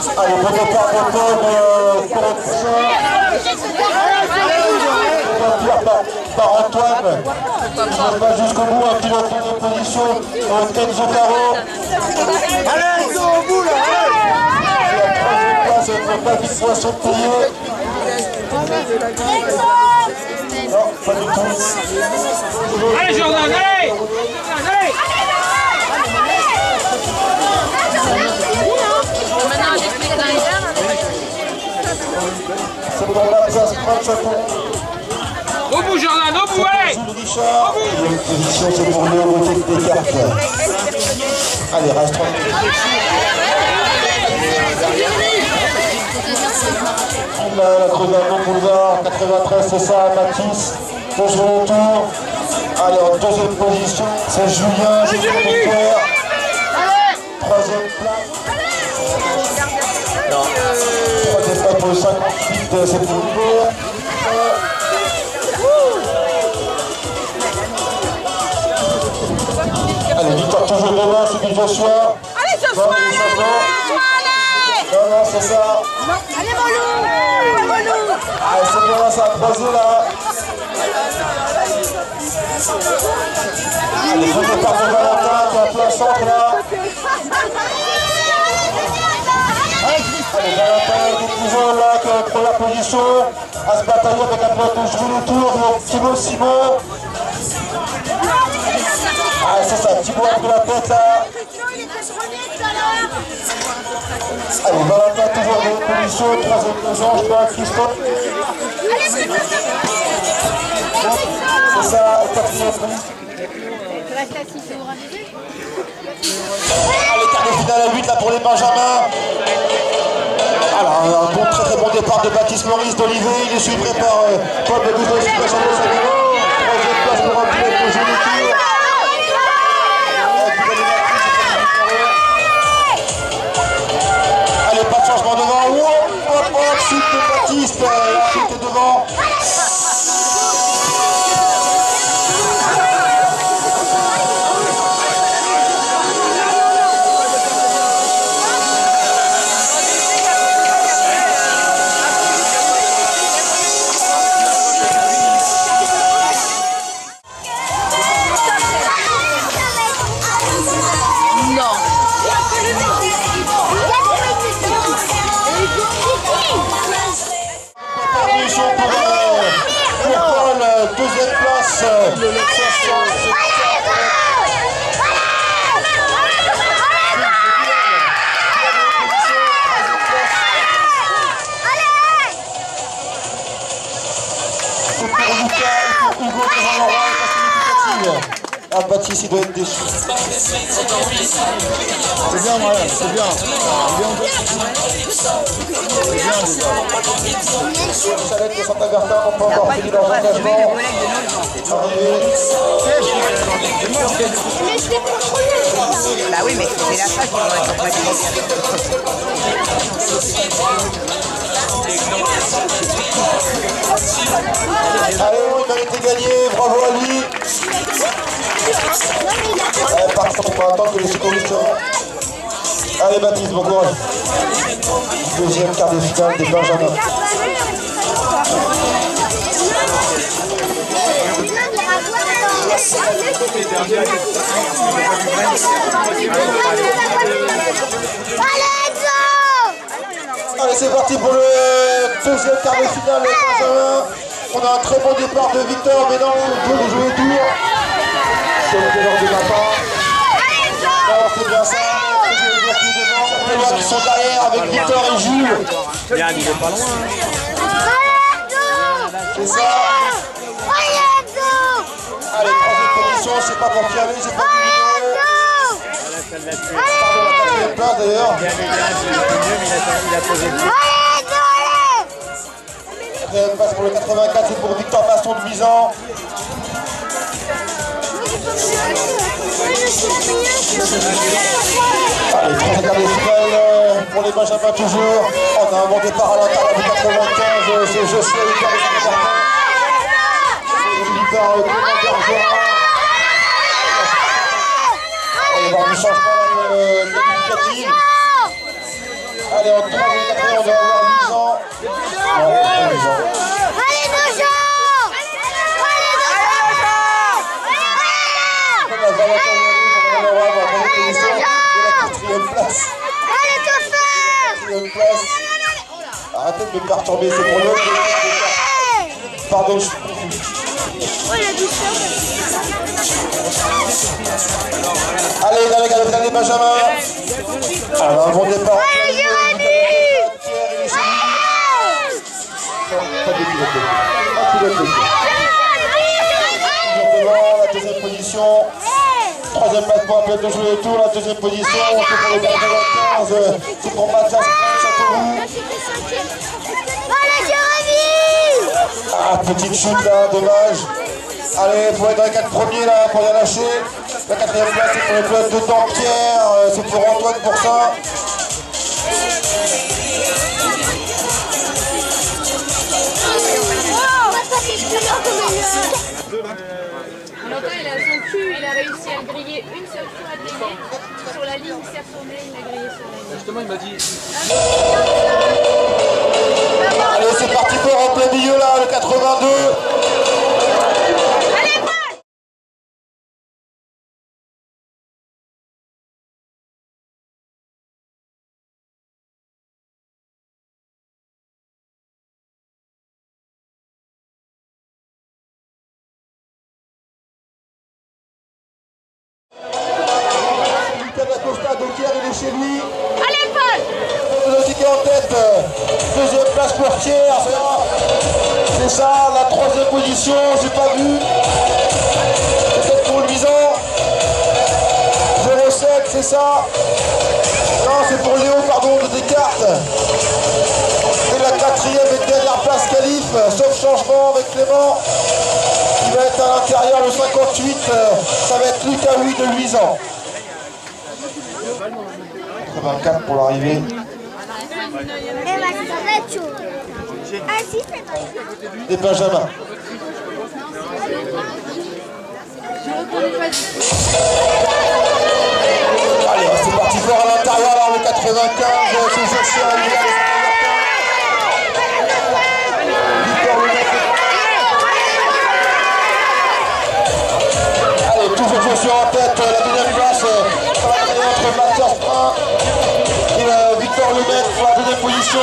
Allez, bon départ de Paul, correction. Par Antoine. Il ne va jusqu'au bout, un pilote en opposition. Kenzo Caro. Allez, ils sont au bout là. La troisième place avec le Papi Poisson payé. Non, pas du tout. Allez, Jordan, allez! Allez! Maintenant, j'explique dans les termes. C'est dans la place, 30 secondes. Au bout, Jordan, au bout, allez! Richard. Une position, c'est pour Léo Gauthier qui décarte. Allez, reste 3 minutes. La creuse à boulevard, 93, c'est ça, Mathis. Deuxième tour. Allez, en deuxième position, c'est Julien, Julien. Troisième place. Troisième place pour le 58, c'est pour Hugo. Allez, victoire toujours devant, c'est du Joshua. Allez, Joshua, allez! Non, non, c'est ça. Allez, Molou! Allez, c'est bien, ça a croisé là. Allez, je départ de Valentin qui est en plein centre là. Allez, Valentin qui est toujours là, qui est en première position, à se batailler avec un pilote de jouer le tour, Thibaut Simon. Allez, c'est ça, Thibaut a pris la tête là. Allez, Valentin toujours dans une position, troisième position, je crois, Christophe. C'est ça, quatrième position. Allez, quart de finale à 8 là pour les Benjamins. Alors, un bon, très bon départ de Baptiste Maurice d'Olivet. Il est suivi par Paul Bégouz de l'équipe Benjamin Savino. Troisième place pour un pilote pour jouer le tour. Allez, pas de changement devant. Hop, hop, hop, chute de Baptiste. Chute devant. Deuxième place, c'est pour Lucas et pour Hugo devant Laurent, ah, Baptiste, il doit être déçu. C'est bien, ouais, c'est bien. Chalette de Saint-Avertin n'ont pas encore fini leur engagement. Bah oui, mais c'est la face qui va être Allez, il a été gagné, bravo à lui. Par contre, on va attendre que les secouristes. Allez, Baptiste, bon courage. Deuxième quart de finale des Benjamins. Allez, c'est parti pour le deuxième quart de finale des Benjamins. On a un très bon départ de Victor, mais non, on peut jouer le tour. C'est le délire du matin. Non, c'est bien ça. Les joueurs qui sont derrière avec Victor et Jules. Yann, il est pas loin. C'est ça. Allez, troisième position, c'est pas pour Pierre, c'est pas pour Pardon, la quatrième place d'ailleurs. Il a posé le pied. Quatrième place pour le 84, c'est pour Victor Masson de Luisan. Allez, troisième quart de finale pour les Benjamins toujours. On a un bon départ à l'intérieur du 95, c'est Josué Hubert de Saint-Martin. Hubert Bergeron. On va voir du changement de l'initiative. Allez, en 3 minutes après, on va avoir 10 ans. Allez, Nojo! On a Valentin Yalou, on va avoir la première position de la 4e place. Allez, Toffer! 4e place. Arrêtez de me perturber, c'est pour l'autre. Pardon, je suis confus. Allez, dans les galeries des Benjamin. Alors, un bon départ. Allez, Jérémy! Pas de pilote. Un pilote. Toujours la deuxième position. 3e place pour un pilote de jouer autour. La deuxième position, c'est pour le 95. C'est pour Mathias Châteauroux. Allez, Jérémy! Ah, petite chute là, dommage. Allez, il faut être dans les 4 premiers là pour rien lâcher. La 4e place, c'est pour le pilote de Dampierre. C'est pour Antoine Boursin. Valentin, il a son cul, il a réussi à le griller une seule fois à griller. Sur la ligne, il s'est retourné, il l'a grillé sur la ligne. Justement, il m'a dit. Allez, c'est parti pour en plein milieu là, le 82. Lucas Dacosta, donc hier il est chez lui. Allez, Paul! Le ticket en tête, 2e place pour Thiers, c'est ça, la 3e position, j'ai pas vu, peut-être pour Luisan, 07, c'est ça, non c'est pour Léo, pardon, de Descartes, et la 4e et dernière place qualif, sauf changement avec Clément, qui va être à l'intérieur, le 58, ça va être Lucas Huy de Luisan. 84 pour l'arrivée. Des Benjamin. Allez, c'est parti fort à l'intérieur, alors le 95, c'est Joshua. Allez, toujours Joshua en tête, la deuxième place, ça va créer entre Mathias Prin et Victor Lemaitre pour la deuxième position.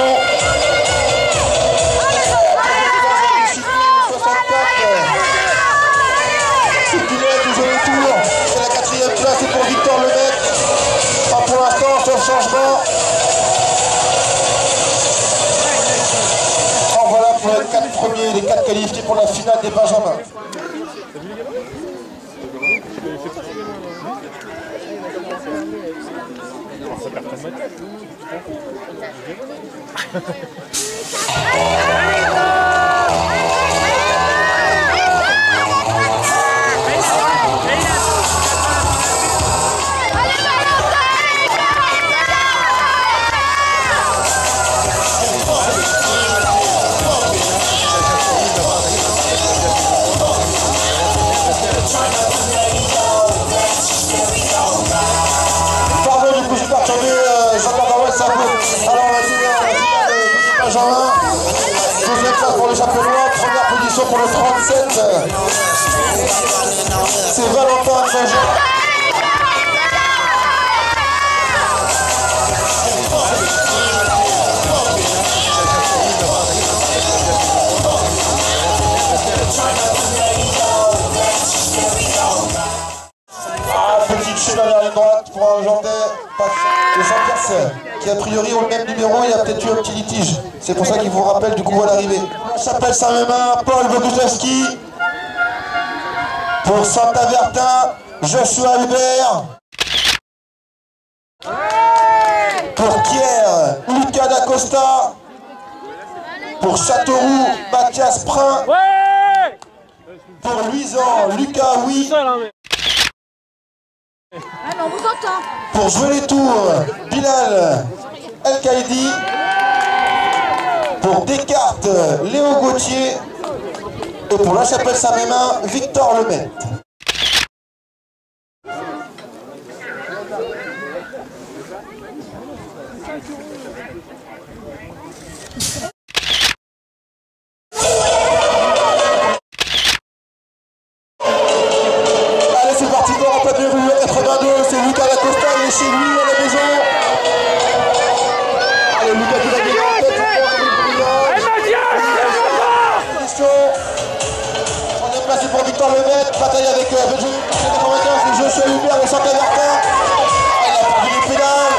C'est Pinel du jeu tour. C'est la 4e place, c'est pour Victor Lemaitre. Pas pour l'instant, sauf changement. En voilà pour les 4 premiers, les 4 qualifiés pour la finale des Benjamins. Pardon, du coup, je suis perturbé, Jean-Pierre Barouet, ça peut. Alors, on va essayer Benjamin. 12e place pour le Chapellois, 1re position pour le 37. C'est Valentin Benjamin. Petite chute dans la ligne droite pour un Jeantais, de Jean-Pierre, qui a priori ont le même numéro, il a peut-être eu un petit litige. C'est pour ça qu'il vous rappelle du coup à l'arrivée. Chapelle Saint-Mémin, Paul Boguslavski. Pour Saint-Avertin, Joshua Hubert. Pour Pierre, Lucas Dacosta. Pour Châteauroux, Mathias Prin. Pour Luisan, Lucas Huy. Ah non, on vous entend. Pour jouer les tours, Bilal El Kaidi. Pour Descartes, Léo Gauthier. Et pour la Chapelle Saint-Mémin, Victor Lemaitre. Allez, c'est parti, corps en pleine rue, 82, c'est Lucas Lacosta, il est chez lui à la maison. Allez, Lucas qui va gagner en tête, on est placé pour Victor Lemaitre, bataille avec Belgique, 95, et Joshua Hubert, le centre Martin. Il a perdu les pédales.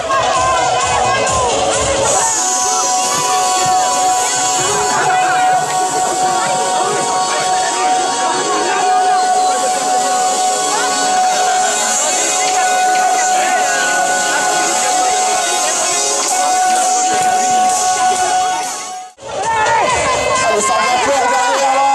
Allez, ça revient fort derrière là.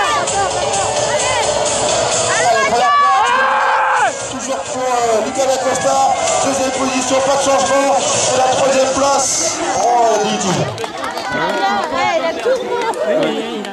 Allez, première place. Toujours pour Lucas Lacosta. Deuxième position, pas de changement. Et la troisième place. Oh, il a dit tout. Il a tout.